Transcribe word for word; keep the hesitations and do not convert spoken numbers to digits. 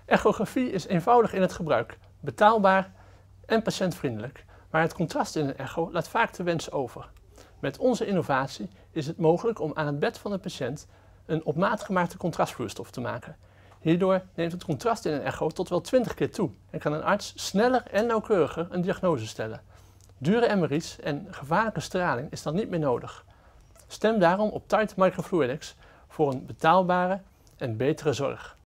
Echografie is eenvoudig in het gebruik, betaalbaar en patiëntvriendelijk, maar het contrast in een echo laat vaak te wensen over. Met onze innovatie is het mogelijk om aan het bed van de patiënt een op maat gemaakte contrastvloeistof te maken. Hierdoor neemt het contrast in een echo tot wel twintig keer toe en kan een arts sneller en nauwkeuriger een diagnose stellen. Dure M R I's en gevaarlijke straling is dan niet meer nodig. Stem daarom op Tite Microfluidics voor een betaalbare en betere zorg.